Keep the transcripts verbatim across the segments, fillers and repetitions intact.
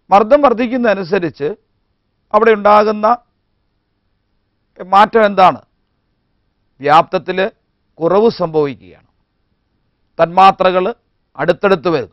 മർദ്ദം വർദ്ധിക്കുന്നതനുസരിച്ച് അവിടെ ഉണ്ടാകുന്ന മാറ്റം എന്താണ്? വ്യാപ്തത്തിൽ കുറവ് സംഭവിക്കുകയാണ്. തന്മാത്രകൾ അടുത്തടുത്ത് വരുന്നു.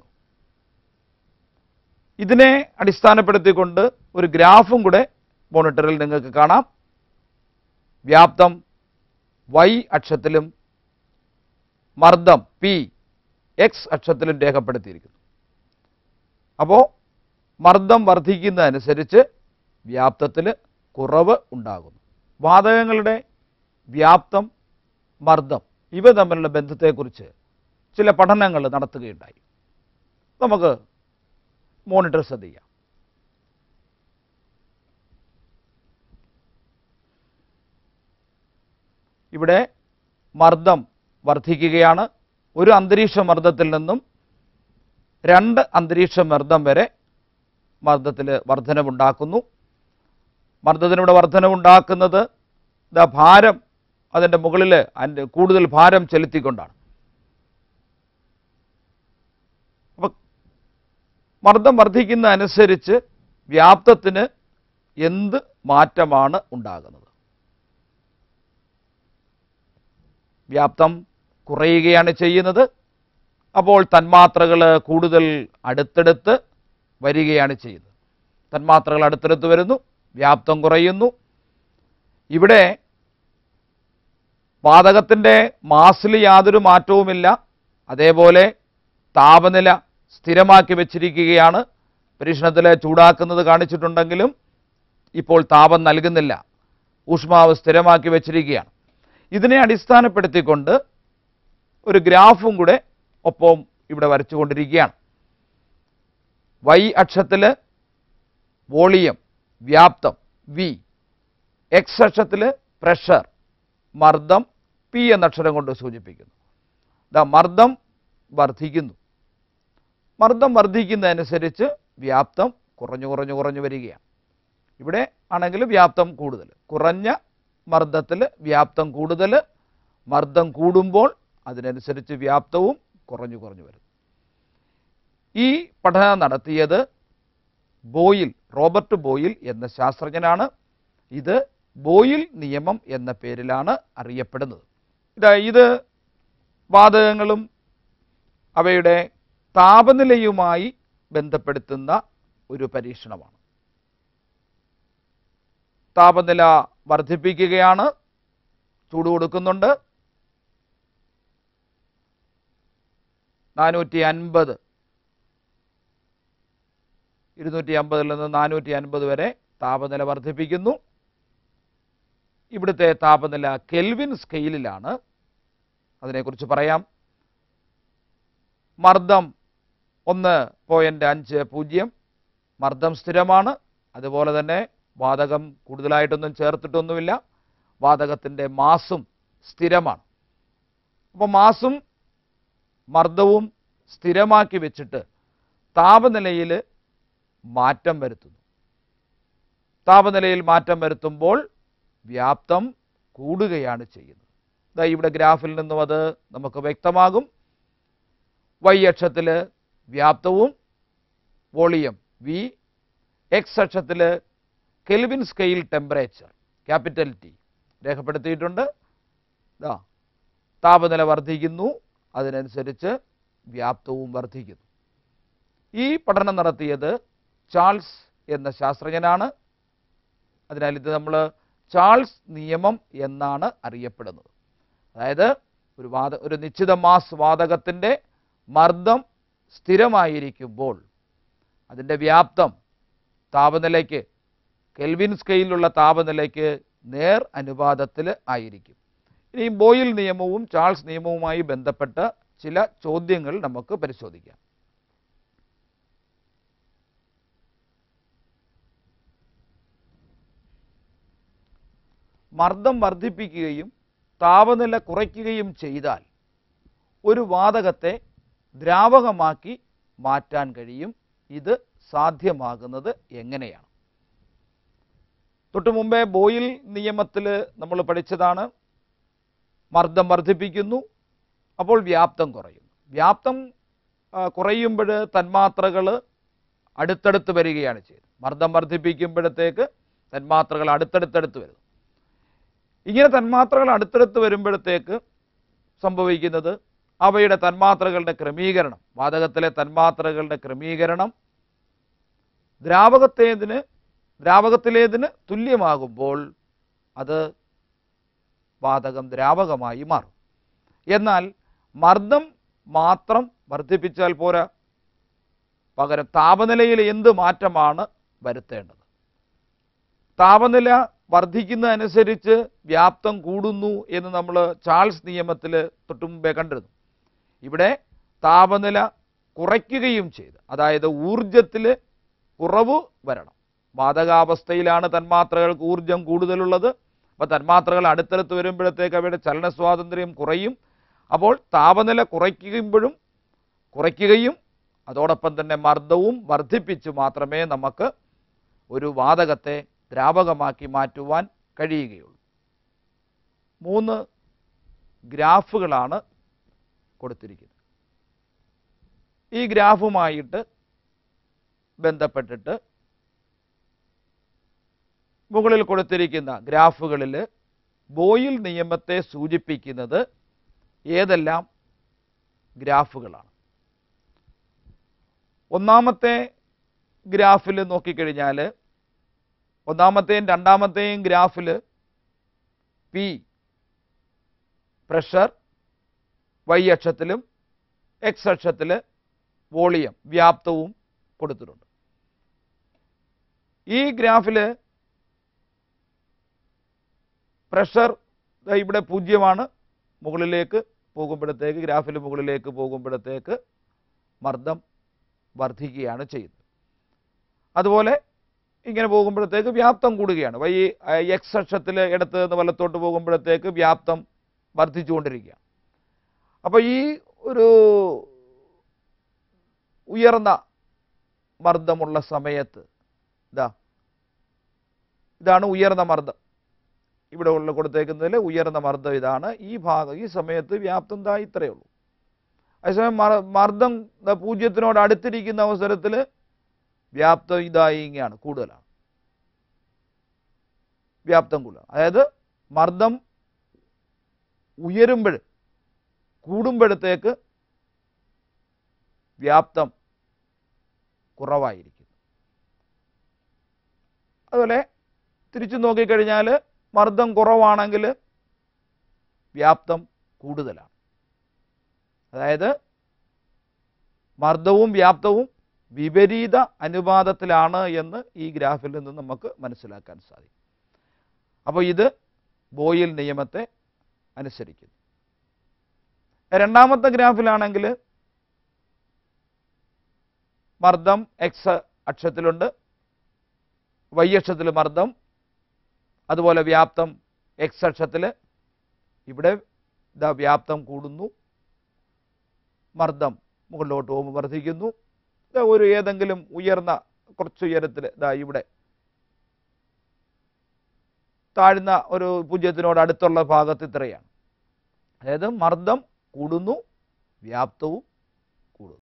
ഇതിനെ അടിസ്ഥാനപ്പെടുത്തിക്കൊണ്ട് ഒരു ഗ്രാഫും കൂടെ മോണിറ്ററിൽ നിങ്ങൾക്ക് കാണാം. വ്യാപ്തം വൈ അക്ഷത്തിലും മർദ്ദം പി എക്സ് അക്ഷത്തിലും രേഖപ്പെടുത്തിയിരിക്കുന്നു. അപ്പോൾ മർദ്ദം വർദ്ധിക്കുന്നതനുസരിച്ച് വ്യാപ്തത്തിൽ കുറവ് ഉണ്ടാകുന്നു. വാതകങ്ങളുടെ വ്യാപ്തം, മർദ്ദം ഇവ തമ്മിലുള്ള ബന്ധത്തെക്കുറിച്ച് ചില പഠനങ്ങൾ നടത്തുകയുണ്ടായി. നമുക്ക് മോണിറ്റർ ശ്രദ്ധിക്കാം. ഇവിടെ മർദ്ദം വർദ്ധിക്കുകയാണ്. ഒരു അന്തരീക്ഷ മർദ്ദത്തിൽ നിന്നും രണ്ട് അന്തരീക്ഷ മർദ്ദം വരെ മർദ്ദത്തിൽ വർധനവുണ്ടാക്കുന്നു. മർദ്ദത്തിനിവിടെ വർധനവുണ്ടാക്കുന്നത് ദാ ഭാരം അതിൻ്റെ മുകളിൽ അതിൻ്റെ കൂടുതൽ ഭാരം ചെലുത്തിക്കൊണ്ടാണ്. അപ്പം മർദ്ദം വർദ്ധിക്കുന്നതനുസരിച്ച് വ്യാപ്തത്തിന് എന്ത് മാറ്റമാണ് ഉണ്ടാകുന്നത്? വ്യാപ്തം കുറയുകയാണ് ചെയ്യുന്നത്. അപ്പോൾ തന്മാത്രകൾ കൂടുതൽ അടുത്തടുത്ത് വരികയാണ് ചെയ്യുന്നത്. തന്മാത്രകൾ അടുത്തടുത്ത് വരുന്നു, വ്യാപ്തം കുറയുന്നു. ഇവിടെ വാതകത്തിൻ്റെ മാസിൽ യാതൊരു മാറ്റവുമില്ല. അതേപോലെ താപനില സ്ഥിരമാക്കി വെച്ചിരിക്കുകയാണ്. പരീക്ഷണത്തിൽ ചൂടാക്കുന്നത് കാണിച്ചിട്ടുണ്ടെങ്കിലും ഇപ്പോൾ താപം നൽകുന്നില്ല. ഊഷ്മാവ് സ്ഥിരമാക്കി വെച്ചിരിക്കുകയാണ്. ഇതിനെ അടിസ്ഥാനപ്പെടുത്തിക്കൊണ്ട് ഒരു ഗ്രാഫും കൂടെ ഒപ്പം ഇവിടെ വരച്ചുകൊണ്ടിരിക്കുകയാണ്. വൈ അക്ഷത്തിൽ വോളിയം, വ്യാപ്തം വി, എക്സ് അക്ഷത്തിൽ പ്രഷർ, മർദ്ദം പി എന്ന അക്ഷരം കൊണ്ട് സൂചിപ്പിക്കുന്നു. ദാ മർദ്ദം വർദ്ധിക്കുന്നു. മർദ്ദം വർദ്ധിക്കുന്നതനുസരിച്ച് വ്യാപ്തം കുറഞ്ഞു കുറഞ്ഞു കുറഞ്ഞു വരികയാണ്. ഇവിടെ ആണെങ്കിൽ വ്യാപ്തം കൂടുതൽ, കുറഞ്ഞ മർദ്ദത്തിൽ വ്യാപ്തം കൂടുതൽ, മർദ്ദം കൂടുമ്പോൾ അതിനനുസരിച്ച് വ്യാപ്തവും കുറഞ്ഞു കുറഞ്ഞു വരും. ഈ പഠനം നടത്തിയത് ബോയിൽ, റോബർട്ട് ബോയിൽ എന്ന ശാസ്ത്രജ്ഞനാണ്. ഇത് ബോയിൽ നിയമം എന്ന പേരിലാണ് അറിയപ്പെടുന്നത്. ഇതാ ഇത് വാതകങ്ങളും അവയുടെ താപനിലയുമായി ബന്ധപ്പെടുത്തുന്ന ഒരു പരീക്ഷണമാണ്. താപനില വർദ്ധിപ്പിക്കുകയാണ്, ചൂട് കൊടുക്കുന്നുണ്ട്. നാനൂറ്റി അൻപത് ഇരുന്നൂറ്റി അമ്പതിൽ നിന്ന് നാനൂറ്റി അൻപത് വരെ താപനില വർദ്ധിപ്പിക്കുന്നു. ഇവിടുത്തെ താപനില കെൽവിൻ സ്കെയിലിലാണ്. അതിനെക്കുറിച്ച് പറയാം. മർദ്ദം ഒന്ന് പോയിൻ്റ് അഞ്ച് പൂജ്യം, മർദ്ദം സ്ഥിരമാണ്. അതുപോലെ തന്നെ വാതകം കൂടുതലായിട്ടൊന്നും ചേർത്തിട്ടൊന്നുമില്ല. വാതകത്തിൻ്റെ മാസും സ്ഥിരമാണ്. അപ്പോൾ മാസും മർദ്ദവും സ്ഥിരമാക്കി വെച്ചിട്ട് താപനിലയിൽ മാറ്റം വരുത്തുന്നു. താപനിലയിൽ മാറ്റം വരുത്തുമ്പോൾ വ്യാപ്തം കൂടുകയാണ് ചെയ്യുന്നത്. ദാ ഇവിടെ ഗ്രാഫിൽ നിന്നും അത് നമുക്ക് വ്യക്തമാകും. വൈ അക്ഷത്തിൽ വ്യാപ്തവും വോളിയം വി, എക്സ് അക്ഷത്തിൽ Kelvin scale temperature capital T രേഖപ്പെടുത്തിയിട്ടുണ്ട്. ദാ താപനില വർദ്ധിക്കുന്നു, അതിനനുസരിച്ച് വ്യാപ്തവും വർദ്ധിക്കുന്നു. ഈ പഠനം നടത്തിയത് ചാൾസ് എന്ന ശാസ്ത്രജ്ഞനാണ്. അതിനാൽ ഇത് നമ്മൾ ചാൾസ് നിയമം എന്നാണ് അറിയപ്പെടുന്നത്. അതായത് ഒരു വാത ഒരു നിശ്ചിത മാസ് വാതകത്തിൻ്റെ മർദ്ദം സ്ഥിരമായിരിക്കുമ്പോൾ അതിൻ്റെ വ്യാപ്തം താപനിലയ്ക്ക്, കെൽവിൻ സ്കെയിലുള്ള താപനിലയ്ക്ക് നേർ അനുപാതത്തിൽ ആയിരിക്കും. ഇനി ബോയിൽ നിയമവും ചാൾസ് നിയമവുമായി ബന്ധപ്പെട്ട ചില ചോദ്യങ്ങൾ നമുക്ക് പരിശോധിക്കാം. മർദ്ദം വർദ്ധിപ്പിക്കുകയും താപനില കുറയ്ക്കുകയും ചെയ്താൽ ഒരു വാതകത്തെ ദ്രാവകമാക്കി മാറ്റാൻ കഴിയും. ഇത് സാധ്യമാകുന്നത് എങ്ങനെയാണ്? തൊട്ടു മുമ്പേ ബോയിൽ നിയമത്തിൽ നമ്മൾ പഠിച്ചതാണ്. മർദ്ദം വർദ്ധിപ്പിക്കുന്നു, അപ്പോൾ വ്യാപ്തം കുറയുന്നു. വ്യാപ്തം കുറയുമ്പോൾ തന്മാത്രകൾ അടുത്തടുത്ത് വരികയാണ് ചെയ്തത്. മർദ്ദം വർദ്ധിപ്പിക്കുമ്പോഴത്തേക്ക് തന്മാത്രകൾ അടുത്തടുത്തടുത്ത് വരുന്നു. ഇങ്ങനെ തന്മാത്രകൾ അടുത്തടുത്ത് വരുമ്പോഴത്തേക്ക് സംഭവിക്കുന്നത് അവയുടെ തന്മാത്രകളുടെ ക്രമീകരണം, വാതകത്തിലെ തന്മാത്രകളുടെ ക്രമീകരണം ദ്രാവകത്തേതിന് ദ്രാവകത്തിലേതിന് തുല്യമാകുമ്പോൾ അത് വാതകം ദ്രാവകമായി മാറും. എന്നാൽ മർദ്ദം മാത്രം വർദ്ധിപ്പിച്ചാൽ പോരാ, പകരം താപനിലയിൽ എന്ത് മാറ്റമാണ് വരുത്തേണ്ടത്? താപനില വർദ്ധിക്കുന്നതനുസരിച്ച് വ്യാപ്തം കൂടുന്നു എന്ന് നമ്മൾ ചാൾസ് നിയമത്തിൽ തൊട്ടു മുമ്പേ കണ്ടിരുന്നു. ഇവിടെ താപനില കുറയ്ക്കുകയും ചെയ്ത്, അതായത് ഊർജത്തിൽ കുറവ് വരണം. വാതകാവസ്ഥയിലാണ് തന്മാത്രകൾക്ക് ഊർജം കൂടുതലുള്ളത്. അപ്പോൾ തന്മാത്രകൾ അടുത്തടുത്ത് വരുമ്പോഴത്തേക്ക് അവയുടെ ചലന സ്വാതന്ത്ര്യം കുറയും. അപ്പോൾ താപനില കുറയ്ക്കുമ്പോഴും കുറയ്ക്കുകയും അതോടൊപ്പം തന്നെ മർദ്ദവും വർദ്ധിപ്പിച്ച് മാത്രമേ നമുക്ക് ഒരു വാതകത്തെ ദ്രാവകമാക്കി മാറ്റുവാൻ കഴിയുകയുള്ളൂ. മൂന്ന് ഗ്രാഫുകളാണ് കൊടുത്തിരിക്കുന്നത്. ഈ ഗ്രാഫുമായിട്ട് ബന്ധപ്പെട്ടിട്ട് മുകളിൽ കൊടുത്തിരിക്കുന്ന ഗ്രാഫുകളിൽ ബോയിൽ നിയമത്തെ സൂചിപ്പിക്കുന്നത് ഏതെല്ലാം ഗ്രാഫുകളാണ്? ഒന്നാമത്തെ ഗ്രാഫിൽ നോക്കിക്കഴിഞ്ഞാൽ ഒന്നാമത്തെയും രണ്ടാമത്തെയും ഗ്രാഫിൽ പി പ്രഷർ, വൈ അക്ഷത്തിലും എക്സ് അക്ഷത്തിൽ വോളിയം വ്യാപ്തവും കൊടുത്തിട്ടുണ്ട്. ഈ ഗ്രാഫിൽ പ്രഷർ ഇവിടെ പൂജ്യമാണ്. മുകളിലേക്ക് പോകുമ്പോഴത്തേക്ക് ഗ്രാഫിൽ മുകളിലേക്ക് പോകുമ്പോഴത്തേക്ക് മർദ്ദം വർദ്ധിക്കുകയാണ് ചെയ്യുന്നത്. അതുപോലെ ഇങ്ങനെ പോകുമ്പോഴത്തേക്ക് വ്യാപ്തം കൂടുകയാണ്. വൈ എക്സ് അക്ഷത്തിൽ ഇടത്ത് നിന്ന് വലത്തോട്ട് പോകുമ്പോഴത്തേക്ക് വ്യാപ്തം വർദ്ധിച്ചുകൊണ്ടിരിക്കുകയാണ്. അപ്പോൾ ഈ ഒരു ഉയർന്ന മർദ്ദമുള്ള സമയത്ത് ഇതാ ഇതാണ് ഉയർന്ന മർദ്ദം. ഇവിടെ ഉള്ള കൊടുത്തേക്കുന്നതിൽ ഉയർന്ന മർദ്ദം ഇതാണ്. ഈ ഭാഗം ഈ സമയത്ത് വ്യാപ്തം ദാ ഇത്രയേ ഉള്ളൂ. അതേസമയം മർദ്ദം പൂജ്യത്തിനോട് അടുത്തിരിക്കുന്ന അവസരത്തിൽ വ്യാപ്തം ഇതായി ഇങ്ങനെയാണ്, കൂടുതലാണ്. വ്യാപ്തം കൂടുതലാണ്. അതായത് മർദ്ദം ഉയരുമ്പോൾ കൂടുമ്പോഴത്തേക്ക് വ്യാപ്തം കുറവായിരിക്കും. അതുപോലെ തിരിച്ചു നോക്കിക്കഴിഞ്ഞാൽ മർദ്ദം കുറവാണെങ്കിൽ വ്യാപ്തം കൂടുതലാണ്. അതായത് മർദ്ദവും വ്യാപ്തവും വിപരീത അനുപാതത്തിലാണ് എന്ന് ഈ ഗ്രാഫിൽ നിന്ന് നമുക്ക് മനസ്സിലാക്കാൻ സാധിക്കും. അപ്പോൾ ഇത് ബോയിൽ നിയമത്തെ അനുസരിക്കുന്നു. രണ്ടാമത്തെ ഗ്രാഫിലാണെങ്കിൽ മർദ്ദം എക്സ് അക്ഷത്തിലുണ്ട്, വൈ അക്ഷത്തിൽ മർദ്ദം, അതുപോലെ വ്യാപ്തം എക്സ് അക്ഷത്തിൽ. ഇവിടെ ഇതാ വ്യാപ്തം കൂടുന്നു, മർദ്ദം മുകളിലോട്ട് പോകുമ്പോൾ വർദ്ധിക്കുന്നു. ഒരു ഏതെങ്കിലും ഉയർന്ന കുറച്ച് ഉയരത്തിൽ ഇതാ ഇവിടെ താഴ്ന്ന ഒരു പൂജ്യത്തിനോട് അടുത്തുള്ള ഭാഗത്ത് ഇത്രയാണ്. അതായത് മർദ്ദം കൂടുന്നു, വ്യാപ്തവും കൂടുന്നു.